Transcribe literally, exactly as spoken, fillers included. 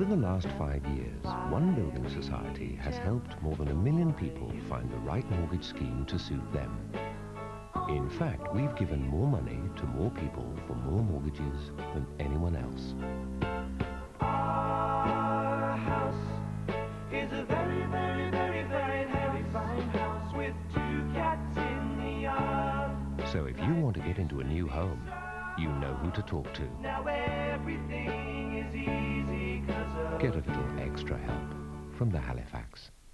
Over the last five years, One Building Society has helped more than a million people find the right mortgage scheme to suit them. In fact, we've given more money to more people for more mortgages than anyone else. Our house is a very, very, very, very, very fine house with two cats in the yard. So if you want to get into a new home, you know who to talk to. Now everything is easy 'cause of Get a little extra help from the Halifax.